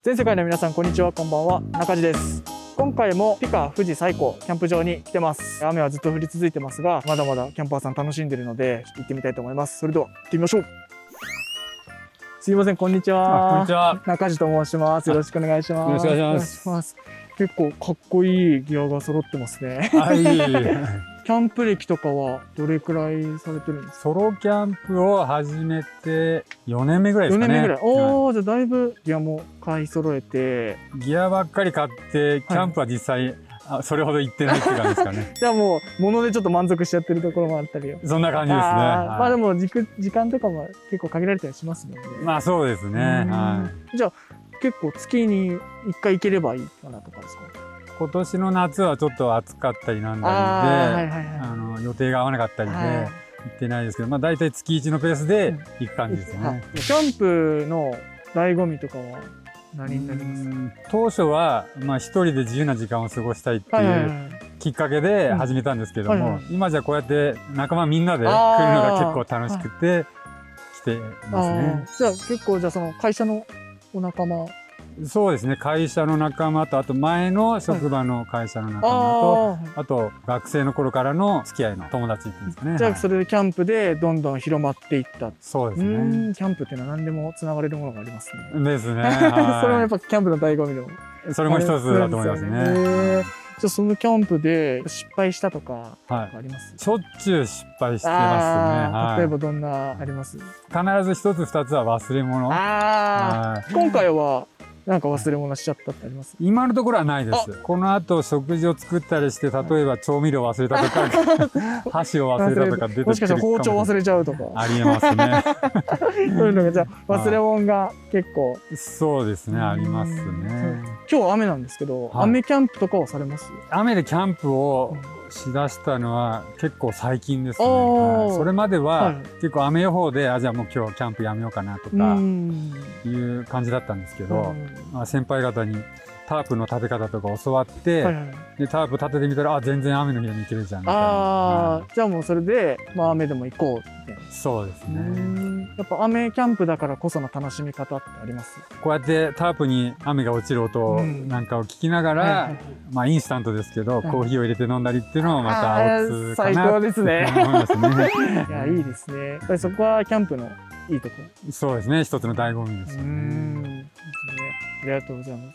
全世界の皆さんこんにちは、こんばんは、中地です。今回もピカ富士最高キャンプ場に来てます。雨はずっと降り続いてますが、まだまだキャンパーさん楽しんでるので行ってみたいと思います。それでは行ってみましょう。すいません、こんにちは。 こんにちは。 中地と申します。よろしくお願いします。 よろしくお願いします。 結構かっこいいギアが揃ってますね。 はい。 キャンプ歴とかはどれくらいされてるんですか？ ソロキャンプを始めて4年目ぐらいですかね。 4年目ぐらい。おお、じゃあだいぶギアも買い揃えて。 ギアばっかり買って、キャンプは実際、それほど行ってないっていう感じですかね。 じゃあもう、物でちょっと満足しちゃってるところもあったり。 そんな感じですね。 まあでも時間とかも結構限られたりしますもんね。 まあそうですね。はい。 じゃあ結構月に1回行ければいいかなとかですか？ 今年の夏はちょっと暑かったりなんだりで、予定が合わなかったりで行ってないですけど、まあ大体月1のペースで行く感じですね。 キャンプの醍醐味とかは何になります？ 当初は一人で自由な時間を過ごしたいっていうきっかけで始めたんですけども、今じゃこうやって仲間みんなで来るのが結構楽しくて来てますね。 じゃあ結構その会社のお仲間。 そうですね、会社の仲間と、あと前の職場の会社の仲間と、あと学生の頃からの付き合いの友達っていうんですかね。 じゃあそれでキャンプでどんどん広まっていった。 そうですね。 キャンプっていうのは何でもつながれるものがありますね。 ですね。 それもやっぱキャンプの醍醐味でも。 それも一つだと思いますね。 じゃあそのキャンプで失敗したとかあります？ しょっちゅう失敗してますね。 例えばどんなあります？ 必ず一つ二つは忘れ物。 今回はなんか忘れ物しちゃったってあります？ 今のところはないです。この後食事を作ったりして、例えば調味料忘れたとか、箸を忘れたとか出てくる。 もしかしたら包丁忘れちゃうとか。 ありえますね。 そういうのがじゃあ忘れ物が結構。 そうですね、ありますね。 今日雨なんですけど、雨キャンプとかはされます？ 雨でキャンプをしだしたのは結構最近ですね。それまでは結構雨予報で、じゃあもう今日キャンプやめようかなとかいう感じだったんですけど、先輩方にタープの立て方とか教わって、でタープ立ててみたら、全然雨の日でも行けるじゃんみたいな。 じゃあもうそれで、雨でも行こうって。 そうですね。 やっぱ雨キャンプだからこその楽しみ方ってあります？ こうやってタープに雨が落ちる音なんかを聞きながら、インスタントですけど、コーヒーを入れて飲んだりっていうのもまたおつかな最高ですね。 思いますね。 いや、いいですね。やっぱりそこはキャンプのいいところ。 そうですね、一つの醍醐味ですよね。 ありがとうございます。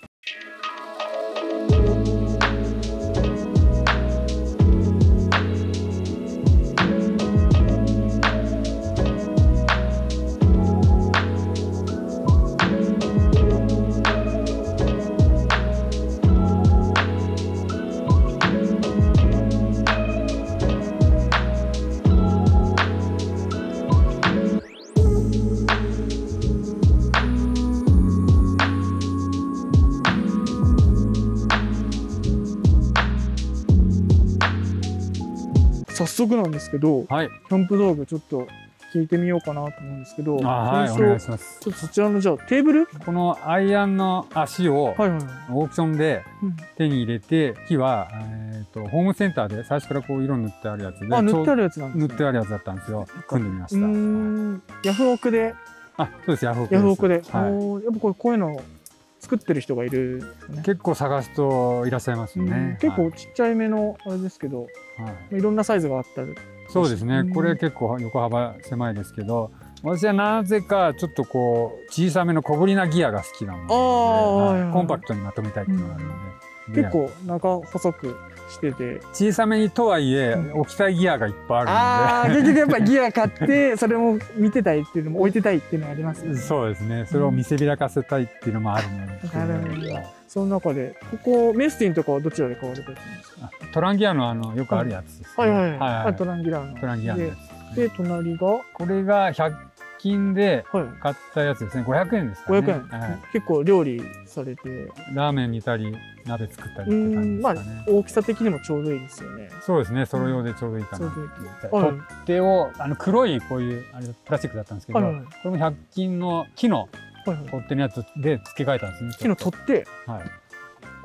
早速なんですけど、キャンプ道具ちょっと聞いてみようかなと思うんですけど、 はい、お願いします。 ちょっとそちらのじゃあテーブル？ このアイアンの足をオークションで手に入れて、木はホームセンターで最初からこう色塗ってあるやつで、 塗ってあるやつなんですね。 塗ってあるやつだったんですよ。組んでみました。 ヤフオクで。 そうです、ヤフオクで。 ヤフオクで。やっぱこういうの作ってる人がいるんですね。 結構探すといらっしゃいますよね。 結構ちっちゃいめのあれですけど、いろんなサイズがあったり。 そうですね。これ結構横幅狭いですけど、私はなぜかちょっとこう小さめの小ぶりなギアが好きなので、コンパクトにまとめたいっていうのがあるので、 結構中細くしてて、 小さめにとはいえ置きたいギアがいっぱいあるので、 結局やっぱりギア買ってそれも見てたいっていうのも置いてたいっていうのがありますよね。 そうですね。それを見せびらかせたいっていうのもあるので。 その中でここメスティンとかはどちらで買われてるんですか？ トランギアのよくあるやつです。 トランギラーの。 トランギアのやつ。 で隣がこれが100均で買ったやつですね。500円ですかね。 500円。結構料理されて、 ラーメン煮たり鍋作ったりって感じですかね。 大きさ的にもちょうどいいですよね。 そうですね。ソロ用でちょうどいいかな。取っ手を黒いこういうプラスチックだったんですけど、これも100均の木の取っ手のやつで付け替えたんですね。 木の取っ手。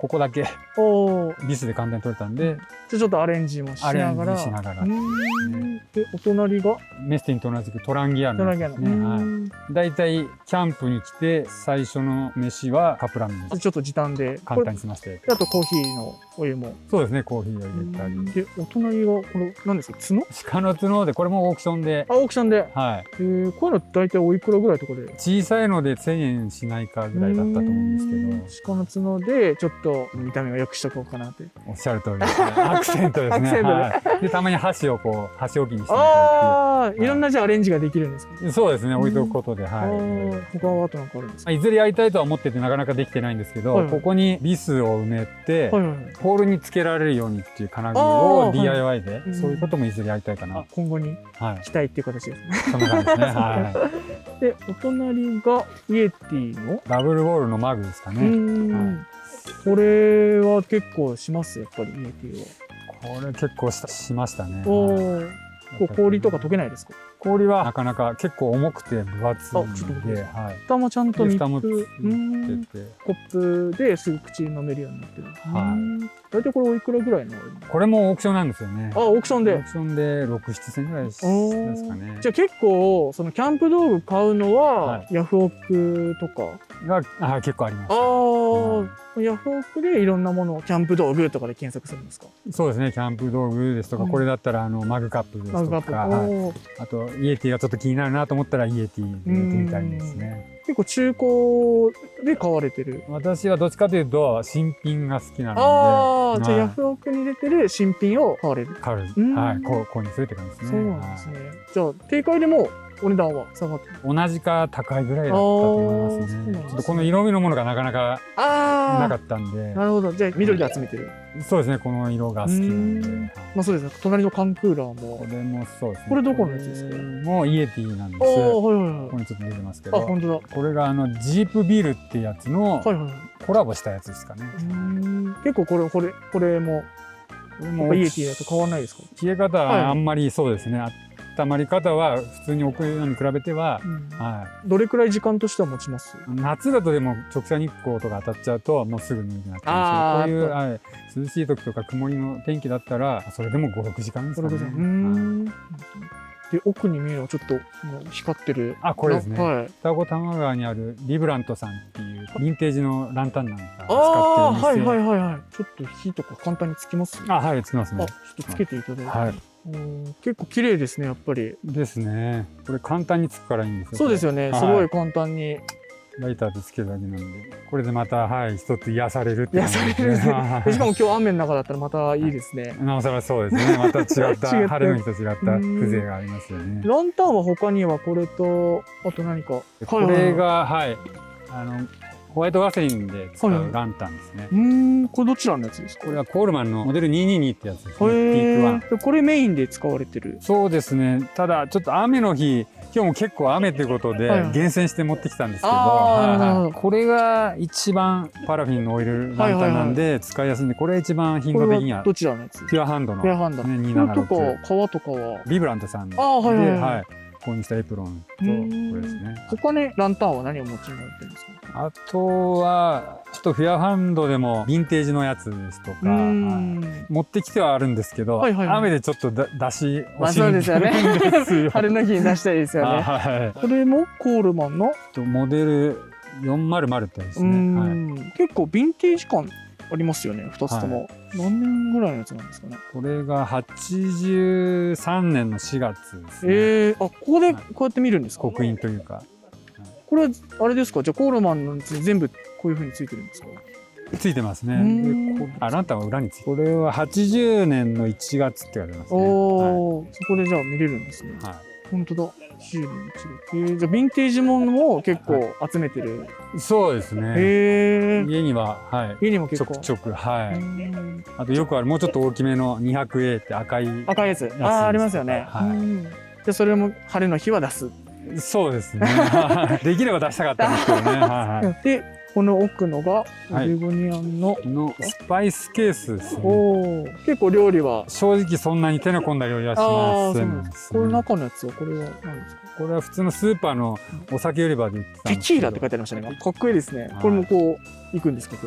ここだけおビスで簡単に取れたんで、 じゃあちょっとアレンジもしながら。で、お隣がメスティンと同じくトランギアーノですね。だいたいキャンプに来て最初の飯はカップラーメンです。 ちょっと時短で簡単に済ませて。 あとコーヒーのお湯も。 そうですね、コーヒーを入れたり。 で、お隣がこれ何ですか？角？ 鹿の角で、これもオークションで。 あ、オークションで。 はい。 こういうの大体おいくらぐらいとかで？ 小さいので1000円しないかぐらいだったと思うんですけど。 鹿の角でちょっと見た目を良くしとこうかなって。 おっしゃる通りです。アクセントですね。で、たまに箸をこう箸置きにしてみたり。 ああ、いろんなじゃあアレンジができるんですか？ そうですね、置いとくことで、はい。 他はあとなんかあるんですか？ いずれやりたいとは思っててなかなかできてないんですけど、ここにビスを埋めて、ポールにつけられるようにっていう金具を DIY で、そういうこともいずれやりたいかな。 今後に期待っていう形ですね。 そんな感じですね。はい。 で、お隣がイエティのダブルウォールのマグですかね。 これは結構します、やっぱりイエティは。 これ結構しましたね。 氷とか溶けないですか？ 氷はなかなか結構重くて分厚いんで、 蓋もちゃんと蓋もついてて、 コップですぐ口に飲めるようになってる。大体これおいくらぐらいの？ これもオークションなんですよね。 あ、オークションで。 オークションで6、7千ぐらいですかね。 じゃあ結構そのキャンプ道具買うのはヤフオクとかが結構あります。 ヤフオクでいろんなものをキャンプ道具とかで検索するんですか？ そうですね、キャンプ道具ですとか、これだったらマグカップですとか、あとイエティがちょっと気になるなと思ったらイエティで見てみたりですね。 結構中古で買われてる？ 私はどっちかというと新品が好きなので、じゃあヤフオクに出てる新品を買われる？ 買う、はい、購入するって感じですね。 そうなんですね。じゃあ定価でもお値段は下がってる？ 同じか高いぐらいだったと思いますね。ちょっとこの色味のものがなかなかなかったんで。 なるほど。じゃあ緑で集めてる？ そうですね、この色が好きなんで。 まあそうですね。隣の缶クーラーも。 これもそうですね。 これどこのやつですか？ もうイエティなんです。ここにちょっと出てますけど。 あ、本当だ。 これがジープビルってやつのコラボしたやつですかね。 結構これもイエティだと変わらないですか？ 消え方はあんまりそうですね。温まり方は普通に置くのに比べては、 どれくらい時間としては持ちます？ 夏だとでも直射日光とか当たっちゃうともうすぐ脱いでなっちゃうんですけど、こういう涼しい時とか曇りの天気だったらそれでも5、6時間ですかね。 で、奥に見えるのちょっと光ってる。 あ、これですね。双子玉川にあるリブラントさんっていうヴィンテージのランタンなんか使ってるんです。 ちょっと火とか簡単につきます？ はい、つきますね。 ちょっとつけていただいて。結構綺麗ですね、やっぱり。 ですね。これ簡単につくからいいんですよ。 そうですよね。すごい簡単に。 ライターでつけるだけなんで、これでまた一つ癒されるって癒される。しかも今日雨の中だったらまたいいですね。 なおさらそうですね。また違った晴れの日と違った風情がありますよね。 ランタンは他にはこれとあと何か。 これがホワイトワセリンで使うランタンですね。これどちらのやつですか？ これはコールマンのモデル222ってやつですね。ピーク1。 これメインで使われてる？ そうですね。ただちょっと雨の日、今日も結構雨ってことで厳選して持ってきたんですけど、これが一番パラフィンのオイルランタンなんで使いやすいんで、これ一番頻度的にはどちらのやつ？ ピュアハンドの 276。革とかはビブラントさんで購入したエプロンとこれですね。 他にランタンは何をお持ちになってるんですか？ あとはちょっとフェアハンドでもヴィンテージのやつですとか持ってきてはあるんですけど、雨でちょっと出し惜しんでるんですよね。 晴れの日に出したいですよね。これもコールマンのモデル400ってやつですね。 結構ヴィンテージ感ありますよね、2つとも。何年ぐらいのやつなんですかね？これが83年の4月ですね。 ここでこうやって見るんですか？ 刻印というか。 これあれですか？じゃあコールマンの全部こういう風についてるんですか？ ついてますね。ランタンは裏についてる。これは80年の1月って書いてますね。そこでじゃあ見れるんですね。本当だ。80年の1月。じゃあヴィンテージものも結構集めてる。 そうですね。家には家にも結構ちょくあとよくあるもうちょっと大きめの 200A って赤いやつ。ありますよね。でそれも晴れの日は出す。 そうですね。できれば出したかったんですけどね。 で、この奥のがオレゴニアンのスパイスケースですね。 結構料理は正直そんなに手の込んだ料理はしません。 これ中のやつはこれは何ですか？ これは普通のスーパーのお酒売り場で売ってたんですけど。 テキーラって書いてありましたね。かっこいいですね。これもこういくんですけど。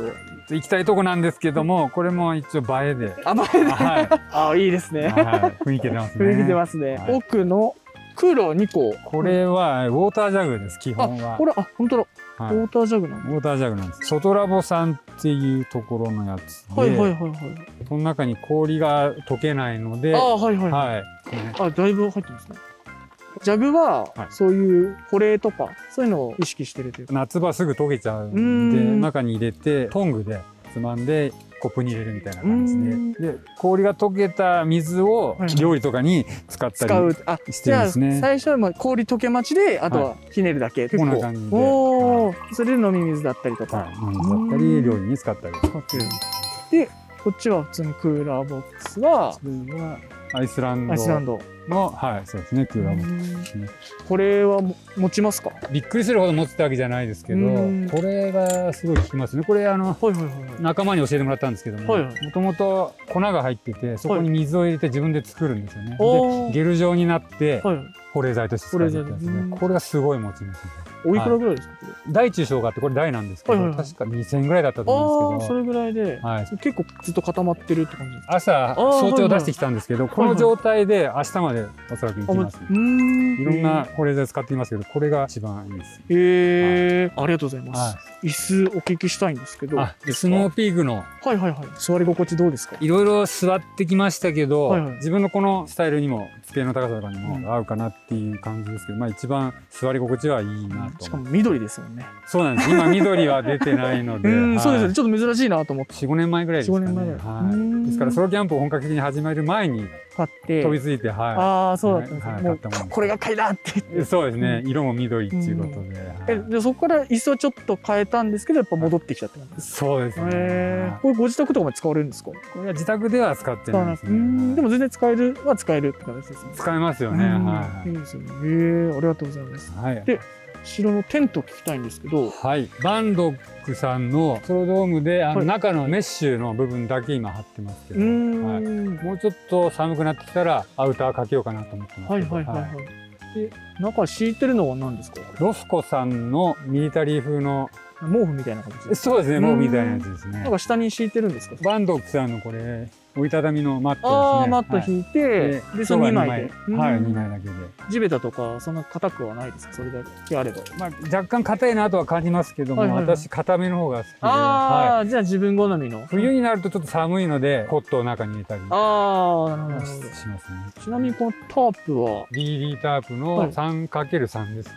行きたいとこなんですけども、これも一応映えで。 映えで。 はい。 あ、いいですね。 雰囲気出ますね。 雰囲気出ますね。奥のクーラー2個。 これはウォータージャグです、基本は。 これ、本当だ。ウォータージャグなんだ。 ウォータージャグなんです。外ラボさんっていうところのやつで、 はいはいはいはい。 その中に氷が溶けないので、 はいはいはい。だいぶ入ってますね。ジャグは、そういう保冷とか、そういうのを意識してるというか。 夏場すぐ溶けちゃうんで、中に入れて、トングでつまんで、コップに入れるみたいな感じで、氷が溶けた水を料理とかに使ったりしてるんですね。 最初は氷溶け待ちで、あとはひねるだけ。 こんな感じで。 それで飲み水だったりとか。 飲み水だったり、料理に使ったり。 で、こっちは普通にクーラーボックスは、 アイスランドの、そうですね、クーラーボックスですね。 これは持ちますか？ びっくりするほど持つってわけじゃないですけど、これがすごい効きますね。これ仲間に教えてもらったんですけども、もともと粉が入ってて、そこに水を入れて自分で作るんですよね。で、ゲル状になって、保冷剤として使ってたんですね。これがすごい持ちます。 おいくらぐらいですか？ 大中小があって、これ大なんですけど、確か2000円ぐらいだったと思うんですけど。 それぐらいで、結構ずっと固まってるって感じですか？ 朝、早朝出してきたんですけど、この状態で明日までおそらくいきます。いろんな保冷剤使っていますけど、これが一番いいです。 ありがとうございます。椅子お聞きしたいんですけど。 スノーピーグの。 座り心地どうですか？ いろいろ座ってきましたけど、自分のこのスタイルにも、机の高さとかにも合うかなっていう感じですけど、一番座り心地はいいなと。 しかも緑ですもんね。 そうなんです。今緑は出てないので。 そうですね。ちょっと珍しいなと思って。 4、5年前ぐらいですかね。4、5年前ぐらい。ですからソロキャンプを本格的に始める前に買って飛びついて、 そうだったんですね。これが買いだって言って。 そうですね。色も緑っていうことで。 でそこから椅子をちょっと変えたんですけど、やっぱ戻ってきちゃったんです。 そうですね。 これご自宅とかも使われるんですか？ これは自宅では使ってないですね。 でも全然使えるって形ですね。 使えますよね。 いいですよね。ありがとうございます。で、後ろのテント聞きたいんですけど、 バンドックさんのソロドームで中のメッシュの部分だけ今貼ってますけど、もうちょっと寒くなってきたらアウターかけようかなと思ってます。 で、中敷いてるのは何ですか？ ロスコさんのミリタリー風の毛布みたいな感じですか？ そうですね、毛布みたいなやつですね。 なんか下に敷いてるんですか？ バンドックさんのこれ折りたたみのマットですね。 マット引いて、でその2枚で。 2枚だけで。 地べたとかそんな硬くはないですか？それだけあれば。 若干硬いなとは感じますけども、私硬めの方が好きで。じゃあ自分好みの。 冬になるとちょっと寒いのでコットを中に入れたりしますね。 ちなみにこのタープは DD タープの 3×3 ですね。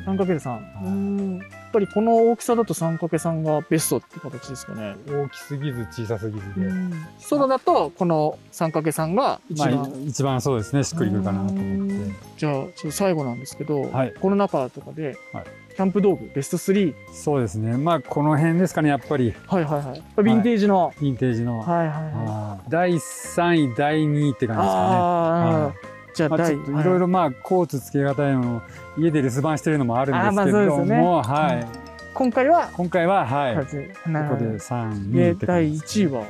3×3。やっぱりこの大きさだと 3×3 がベストって形ですかね。 大きすぎず小さすぎずで。 ソロだとこの 3×3 が一番そうですね、しっくりくるかなと思って。 じゃあちょっと最後なんですけど、この中とかでキャンプ道具ベスト3。 そうですね。この辺ですかね、やっぱり。 ヴィンテージの。 第3位、第2位って感じですかね。じゃあちょっといろいろコーツつけがたいのを家で留守番してるのもあるんですけども、 今回はここで3位で第1位は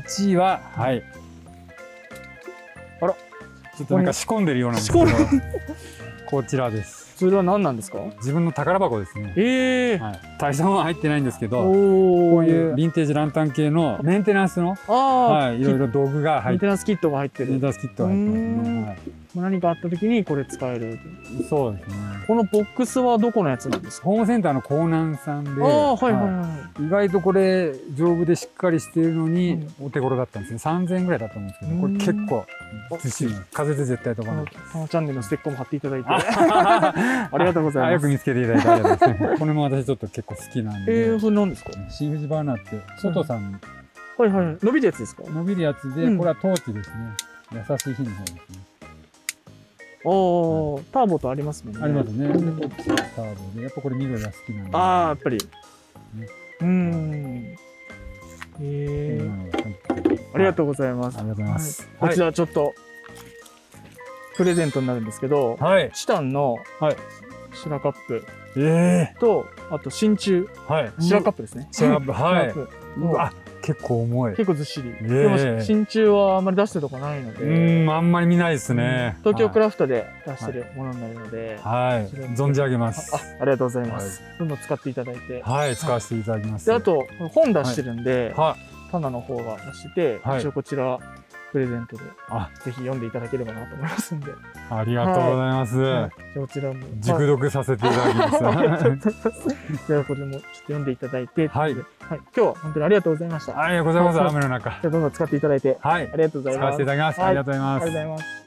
ちょっとなんか仕込んでるようなんですけど、こちらです。 それは何なんですか？ 自分の宝箱ですね。大したものは入ってないんですけど、こういうヴィンテージランタン系のメンテナンスのいろいろ道具が入って、 メンテナンスキットが入ってる。 メンテナンスキットが入ってますね。 何かあった時にこれ使える。 そうですね。 このボックスはどこのやつなんですか？ ホームセンターのコーナンさんで、意外とこれ丈夫でしっかりしているのにお手頃だったんですね。3000円ぐらいだったんですけど、これ結構ずっしり。風で絶対飛ばない。 このチャンネルのステッカーも貼っていただいてありがとうございます。 よく見つけていただいてありがとうございます。これも私ちょっと結構好きなんで。 それ何ですか？ 新富士バーナーって外さんに伸びるやつですか？ 伸びるやつで、これはトーチですね。優しい火の方ですね。 ターボとありますもんね。 ありますね。ターボで、やっぱこれ緑が好きなんで。 やっぱり。ありがとうございます。 ありがとうございます。 こちらちょっとプレゼントになるんですけど、チタンの白カップと、あと真鍮白カップですね。 白カップ。うわ、結構重い。 結構ずっしり。でも真鍮はあんまり出してるとこないので。 あんまり見ないですね。 東京クラフトで出してるものになるので。 存じ上げます。 ありがとうございます。どんどん使っていただいて。 使わせていただきます。 で、あと本出してるんで、 棚の方が出してて、一応こちらプレゼントでぜひ読んでいただければなと思いますんで。 ありがとうございます。 こちらも熟読させていただきます。 じゃあこれもちょっと読んでいただいて、今日は本当にありがとうございました。 こちらこそ雨の中。 どんどん使っていただいて、ありがとうございます。 使わせていただきます。ありがとうございます。 ありがとうございます。